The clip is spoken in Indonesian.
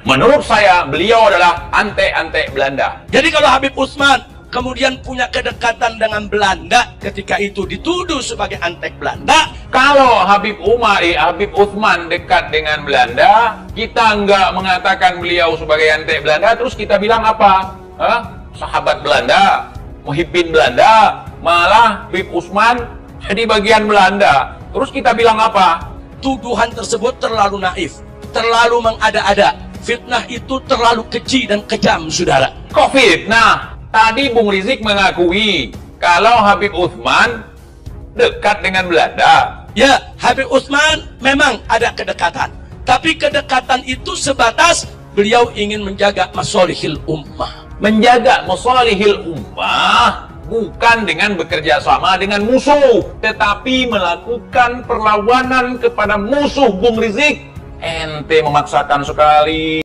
Menurut saya, beliau adalah antek-antek Belanda. Jadi kalau Habib Utsman kemudian punya kedekatan dengan Belanda, ketika itu dituduh sebagai antek Belanda. Kalau Habib Utsman dekat dengan Belanda, kita nggak mengatakan beliau sebagai antek Belanda, terus kita bilang apa? Sahabat Belanda, muhibbin Belanda, malah Habib Utsman jadi bagian Belanda. Terus kita bilang apa? Tuduhan tersebut terlalu naif, terlalu mengada-ada. Fitnah itu terlalu keji dan kejam, saudara. Kok fitnah? Tadi Bung Rizik mengakui kalau Habib Utsman dekat dengan Belanda. Ya, Habib Utsman memang ada kedekatan. Tapi kedekatan itu sebatas beliau ingin menjaga masolihil ummah. Menjaga masolihil ummah bukan dengan bekerja sama dengan musuh, tetapi melakukan perlawanan kepada musuh. Bung Rizik, ente memaksakan sekali.